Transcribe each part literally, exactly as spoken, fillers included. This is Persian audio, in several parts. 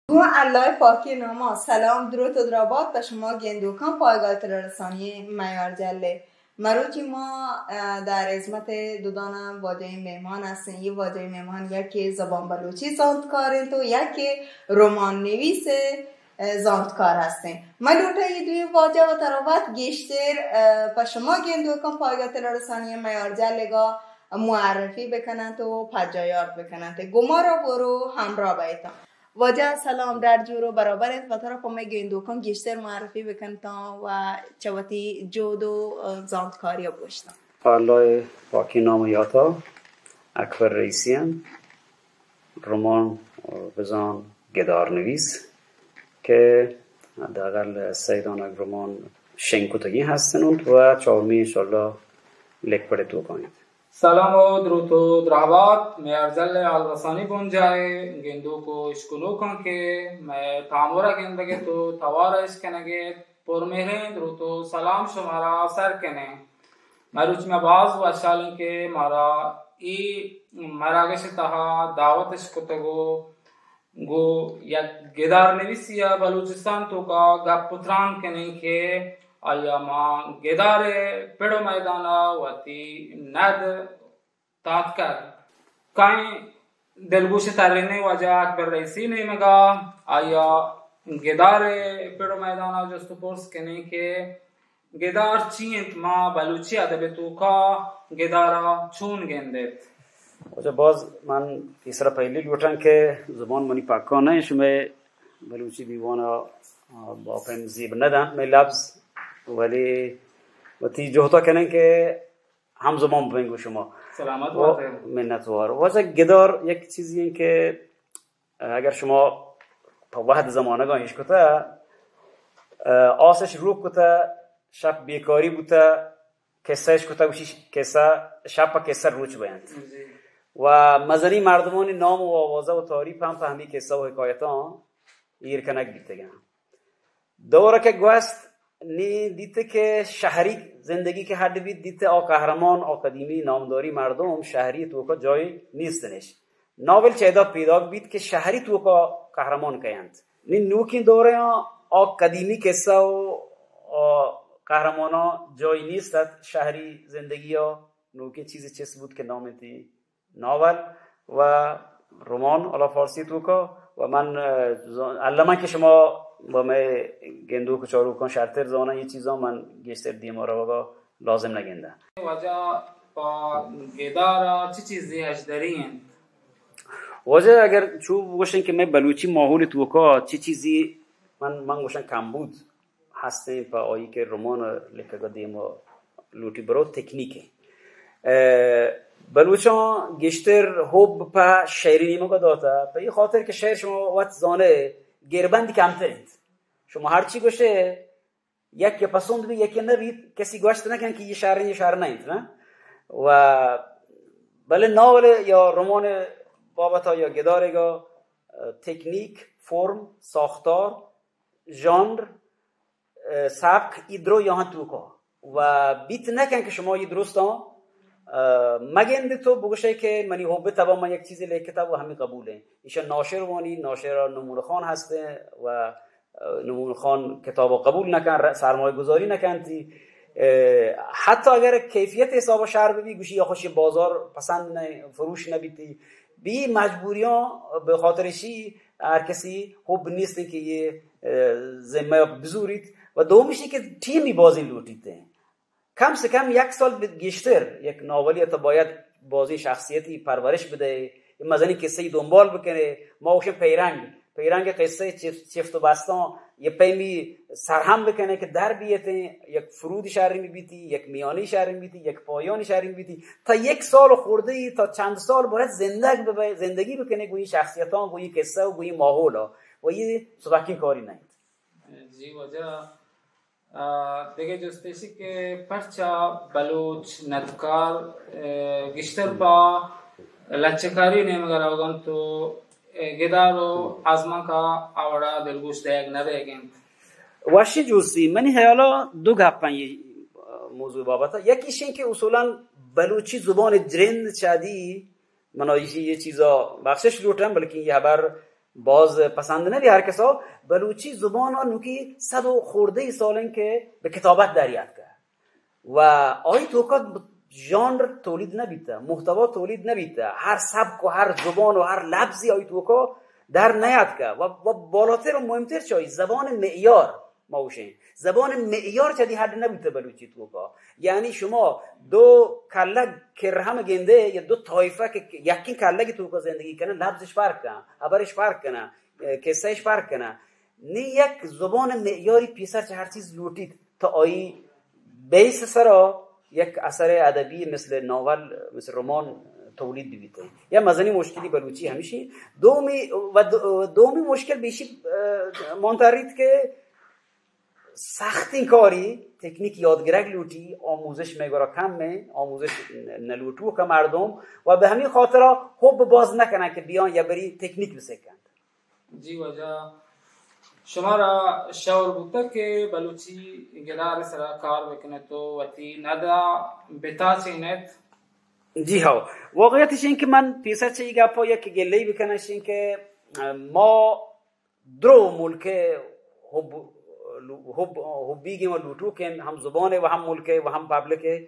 دو الله پاکی نما سلام درود و درابات به شما گندوکان پایگاه تلرسانی معیار جله. مروچی ما در عظمت دودان واجه مهمان هستیم. یه واجه مهمان یکی زبان بلوچی زاندکارین تو یکی رمان نویس زاندکار هستیم. من دوتا یه دوی واجه و تراوت گشتر به شما گندوکان پایگاه تلرسانی معیار جله گا معرفی بکنن تو پجایات بکنن تو گمارا برو همراه بایتا. واجه سلام در جورو برابرت و طرف همه گندوکان گشتر معرفی بکن تا و چواتی جود و زاندکاری باشتن. الله پاکی نام یاتا اکبر رئیسیم رمان بزان گدار نویس که حداقل سیدان رمان شنکوتگی هستن و چهارمی انشالله لک پڑے تو کنید. سلام و درود و درابات معیار جله الرسانی بونجای گندو کو اشکلو کن که میں تامورا گندگی تو توارا اسکنگی پرمهره درود و سلام شمارا سر کنه مروچ میں باز و اشالیں که مارا ای مراگش تها دعوتش کتگو گو یک گدار نویسیا بلوچستان تو کا گپ پتران کنه که آیا ما گدار پیڑو میدانا وتی ند تات کر کائیں دلگوش ترنے وجہ اکبر رئیسی نے مگا آیا گدار پیڑو میدانا جستو پرس کنے که گدار چیت ما بلوچی ادب تو کا گدارا چون گندت. وجہ باز من تیسرا پہلی لوٹن که زبان منی پاکانه شما بلوچی دیوانا با پیم زیب ندن میں لفظ ولی وتی جوتا کنن که هم زمان بینگو شما سلامت باشه منتوار. واسه گدار یک چیزیه که اگر شما تا واحد زمانه گاهیش کتا آسش رو کتا شب بیکاری بوتا کسایش کتا وشی کسا شب پا کسا روچ بیند و مزنی مردمانی نام و آوازه و تاریف هم فهمی کسا و حکایتان ایرکنک بیتگن دوره که گوست نی دیته که شهری زندگی که حد بید دیته آ قهرمان آ قدیمی نامداری مردم شهری تو کا جای نیستنش ناول چیدا پیدا بید که شهری تو کا قهرمان کیند نی نوکین دوره آ قدیمی کسا و قهرمانا جای نیستد شهری زندگی ها نوکین چیزی چیز بود که نامتی ناول و رمان علا فارسی تو کا و من علما که شما با من گندو کو چارو کن شرطر زانه یه چیزا من گشتر دیمارا وگا لازم نگنده وجه با گدارا چی چیزی هش دارین؟ وجه اگر چو گوشن که من بلوچی ماحول توکا چی چیزی من من گوشن کم بود هستیم پا آیی که رمان لکگا دیما لوٹی برو تکنیکه بلوچان گشتر حب پا شعری نیمگا داتا پا یه خاطر که شعر شما وقت زانه گیربندی کمترید شما هر چی گوشه یک یا پسند بید یکی نبید کسی گوشت نکن که یه شعر یه شعر نید نه و بله ناول یا رمان بابتا یا گدارگا تکنیک فرم ساختار ژانر سبک ایدرو یا هم توکا و بیت نکن که شما یه درستا مگنده تو بگوشه که منی حبه تبا من یک چیزی لیکتا و همین قبوله ایشان ناشر وانی ناشر نمون خان هسته و نمون خان کتاب قبول نکن سرمایه گذاری نکن تی حتی اگر کیفیت حساب شهر ببی گوشی یا خوشی بازار پسند نه فروش نبیتی بی مجبوریان به خاطرشی هر کسی حب نیسته که یه زمه بزورید و دومیشی که تیمی بازی لوٹیده کم سے کم یک سال گشتر یک ناولی تا باید بازی شخصیتی پرورش بده مزنی قصه دنبال بکنه ما اوش پیرنگ پیرنگ قصه چفت و بستان یه پیمی سرهم بکنه که در بیته یک فرودی شهری میبیتی یک میانی شهری میبیتی یک پایانی شهری میبیتی تا یک سال خورده ای تا چند سال باید زندگی زندگی بکنه گویی شخصیتان گویی قصه و گویی ماحولا و یه سبکین کاری نهید جی وجه دیگه جستشی که پرچا بلوچ ندکار گشتر با لچکاری نمیگر آگان تو گدارو ازمان کا آورا دلگوش دیگ نبیگند واشی جوسی منی حیالا دو گپن یه موضوع بابتا یکیش این که اصولا بلوچی زبان درند چادی منایشی یه چیزا بخشش لوٹن بلکه یه خبر باز پسند نبی هر کسا بلوچی زبان ها نوکی صد و خورده سالن که به کتابت دریاد کرد و آی توکات ژانر تولید نبیده، محتوا تولید نبیده، هر سبک و هر زبان و هر لفظی آی توکا در نیاد که و, و بالاتر و مهمتر چایی زبان معیار ماوشین زبان معیار چدی حد نبوده بلوچی توکا. یعنی شما دو کله کرهم گنده یا دو طایفه که یکی کله که توکا زندگی کنه لفظش فرق کنه، خبرش فرق کنه، قصهش فرق کنه، نه یک زبان معیاری پیسر چه هر چیز لوٹید تا آیی بیس سرا یک اثر ادبی مثل ناول مثل رمان تولید بیته. یا مزنی مشکلی بلوچی همیشه دومی و دومی مشکل بیشی منترید که سخت کاری تکنیک یادگیرک لوٹی آموزش میگرا کمه آموزش نلوٹو که مردم و به همین خاطر خوب باز نکنن که بیان یا بری تکنیک بسکند. جی وجه شما را شعور بوده که بلوچی گدار سرا کار بکنه تو وقتی ندا بتا چینت. جی ها واقعیتش این که من پیسر چه ایگا پا یک گلهی بکنش این که ما درو ملک حب حب حبیگی و لوٹو که هم زبانه و هم ملکه و هم پبلکه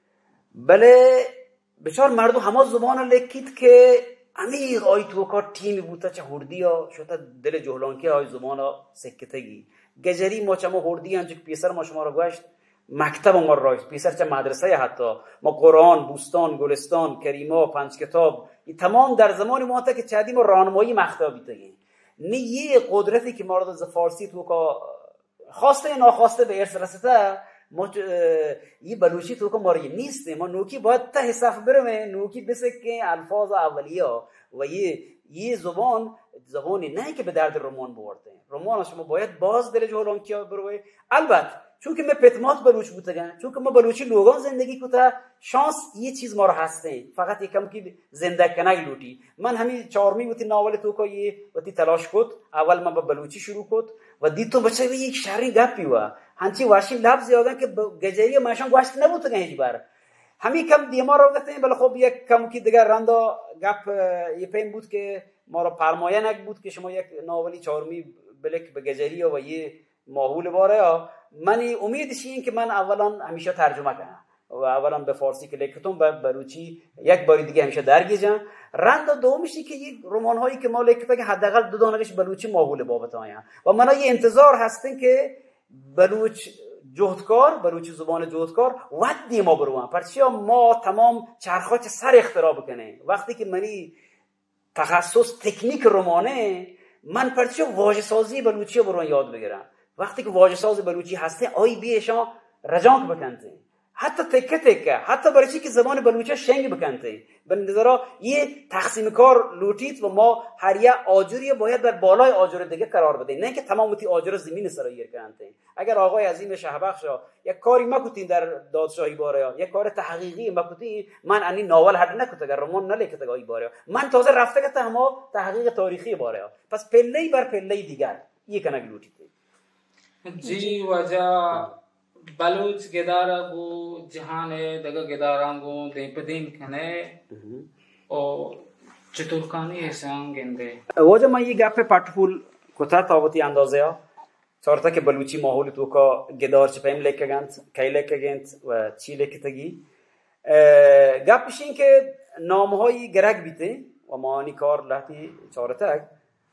بله بچار مردو همه زبان لکید که عمیق آی توکا تیمی بوده چه هردی ها شده دل جهلانکی های زبان ها سکتگی گجری ما چه ما هردی هم چه پیسر ما شما را گوشت مکتب ما رایش پیسر چه مدرسه حتی ما قرآن بوستان گلستان کریما پنج کتاب این تمام در زمان ما تا که چهدی ما رانمایی مکتب بیتگی نه یه قدرتی که ما را از فارسی توکا خواسته یا ناخواسته به ارث رسیده ما یه بلوچی تو که ماری نیسته ما نوکی باید ته صف برمه نوکی بسکه الفاظ اولیه و یه یه زبان زبانی نه که به درد رمان بورده رمان شما باید باز دل جهلانکی ها بروه. البته چون که من پتمات بلوچ بودگن چون که ما بلوچی لوگان زندگی کتا شانس یه چیز ما رو هسته فقط یکم که زنده کنگ لوٹی من همین چهارمی بودی ناول تو که یه وقتی تلاش کد اول من با بلوچی شروع کد و دید تو بچه یک شهری گپی و هنچی واشین لفظ یادن که گجری ماشان گوشت نبود که هیچ بار همین کم دیما رو گفتن بله خب یک کم کی دیگر رندا گپ یه پیم بود که ما رو پرمایه نک بود که شما یک ناولی چهارمی بلک به گجری و یه ماحول باره من امیدش این که من اولا همیشه ترجمه کنم و اولا به فارسی که لکتون به بلوچی یک بار دیگه همیشه درگیجم رندا دومشی که یک رمان هایی که ما لکتا که حداقل دو دانگش بلوچی ماحول بابت آیم و من یه انتظار هستن که بلوچ جهدکار بلوچی زبان جهدکار ودی ما بروان پرچیا ما تمام چرخاچ سر اختراع بکنه وقتی که منی تخصص تکنیک رمانه من پرچیا واژه سازی بلوچی بروان یاد بگیرم وقتی که واژه ساز بلوچی هسته آی بیشان رجانک بکنته حتی تکه تکه حتی برای چی که زبان بلوچی شنگ بکنته به نظر یه تقسیم کار لوٹید و ما هر یه آجوری باید بر بالای آجر دیگه قرار بده نه که تمام تی آجر زمین سراییر کنته. اگر آقای عظیم شهبخش یک کاری مکوتین در دادشاهی باره یک کار تحقیقی مکوتین من انی ناول حد نکوت اگر رمان نلیکت گاهی باره من تازه رفته که تمام تحقیق تاریخی باره پس پله بر پله دیگر یک کنه لوٹید. جی وجہ بلوچ گدارا گو جہان دگا گداران گو دین پدین کنے او چطورکانی ایسان گنده وجہ من یہ گپ پٹفول کتا تابوتی اندازه ها چارتا که بلوچی ماحول تو کا گدار چپیم لیکه گند کی لیکه گند و چی لیکه تگی گپش این که نامهایی گرگ بیته و مانی کار لحتی چارتک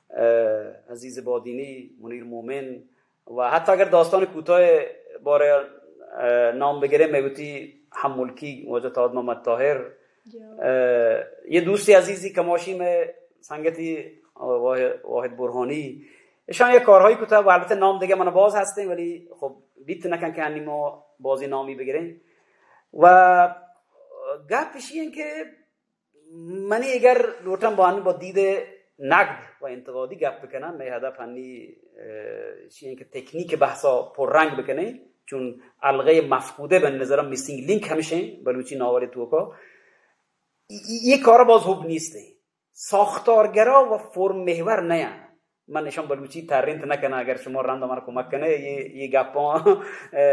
عزیز بادینی منیر مومن و حتی اگر داستان کوتاه باره نام بگیره میگوتی حمولکی وجه تاد محمد طاهر یه دوستی عزیزی کماشیم سنگتی واحد برهانی اشان یه کارهایی کوتاه و البته نام دیگه من باز هستیم ولی خب بیت نکن که هنی ما بازی نامی بگیریم و گپش این که منی اگر لوٹم با با دید نقد و انتقادی گپ بکنم می هدف هنی این که تکنیک بحثا پر رنگ بکنه چون الغه مفقوده به نظرم میسینگ لینک همیشه بلوچی ناول توکا یه کار باز خوب نیسته ساختارگرا و فرم محور نه من نشان بلوچی ترینت نکنه اگر شما رنده من کمک کنه یه یه گپا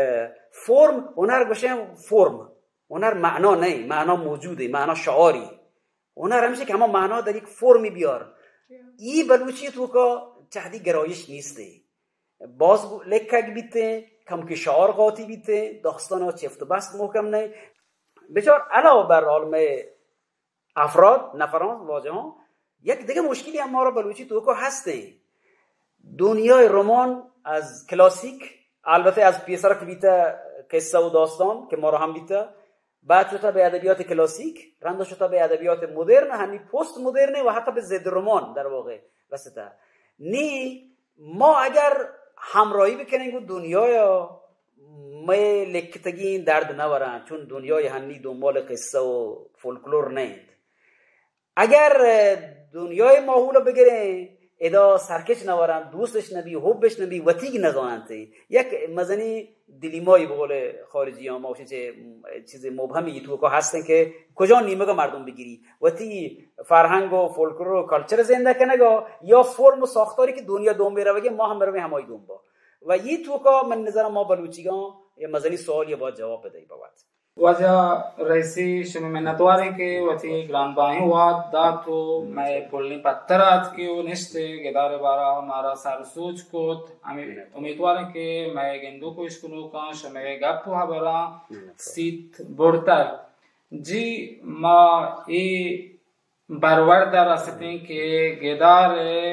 فرم هنر باشه فرم هنر معنا نه معنا موجوده معنا شعاری هنر همیشه که همه معنا در یک فرمی بیار این بلوچی تو که تحدی گرایش نیسته باز لکک بیته کم که شعار قاطی بیته داستان ها چفت و بست محکم نه بچار علاوه بر عالم افراد نفران واجه ها یک دیگه مشکلی هم ما را بلوچی تو که هسته دنیای رمان از کلاسیک البته از پیسر که بیته قصه و داستان که ما را هم بیته بعد شده به ادبیات کلاسیک رنده شده به ادبیات مدرن همین پست مدرن و حتی به ضد رمان در واقع وسطه نی ما اگر همراهی بکنیم دنیای ما لکتگین درد نورن چون دنیای هنی دنبال قصه و فولکلور نیند اگر دنیای ماحول بگیره ادا سرکش نورن دوستش نبی حبش نبی وطیگ نزاننده یک مزنی دیلیمایی بقول خارجی ها ما چه چیز مبهمی تو که هستن که کجا نیمه که مردم بگیری وطی فرهنگ و فولکلور و کالچر زنده کنه یا فرم و ساختاری که دنیا دوم بره بگه ما هم برویم همای دوم با و یه تو که من نظر ما بلوچیگان یه مزنی سوالی باید جواب بده بابت وجہ رئیسی شمی منتواری کے وتی گران باہیں ہوا داتو میں پولنی پترات کی و نشتے گدار بارا ہمارا سار سوچ کوت امیدوار کہ میں گندو کو اسکنو کا شمی گپ ہوا برا سیت بڑتر جی ما ای برور در آستے کہ گدار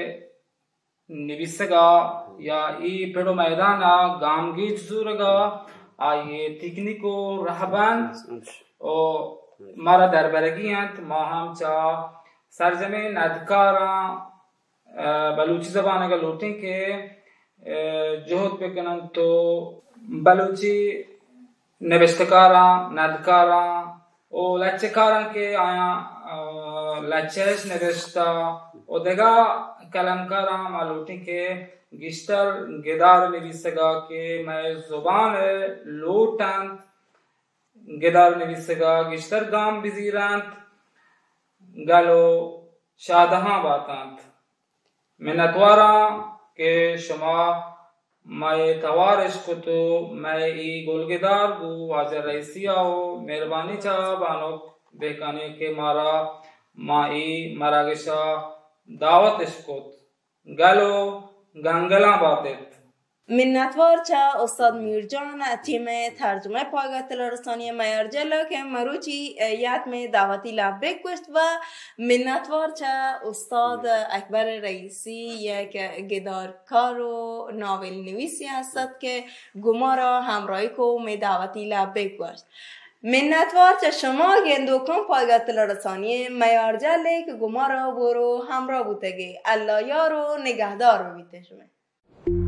نویسگا یا ای پیڑو میدانا گامگی جزورگا آئیے تکنیک و رہبند و مارا دربرگی ہیں ما ہم چاہ سرزمین ادکاراں بلوچی زبان کا لوٹیں کہ جہد پہ کنن تو بلوچی نوشتکاراں ندکاراں و لچکاراں کے آیا لچیش نوشتا و دگا کلمکاراں ما لوٹیں کہ گشتر گدار نویسگا کہ میں زبان لوٹند گدار نویسگا گشتر گام بزیرند گلو شادہاں باتند منتوارا کہ شما میں توارش کو تو میں ای گلگدار گو واجر رئیسی آو مہربانی چاہ بانو بہکانے کے مارا ما ای مراگشا دعوت اشکوت گلو گنگلا باتت منتوار چه استاد میرجان تیم ترجمه پایگاه تلرسانی میارجلا که مروچی یادم دعوتی لبک گشت و منتوار چه استاد اکبر رئیسی یک گدارکار و ناول نویسی هستد که گما را همراهی کو می دعوتی لبک گشت منتوار چه شما گندوکان پایگاه تلرسانی میارجلا که گما را برو همراه بودگی الله یار و نگهدار بیته شما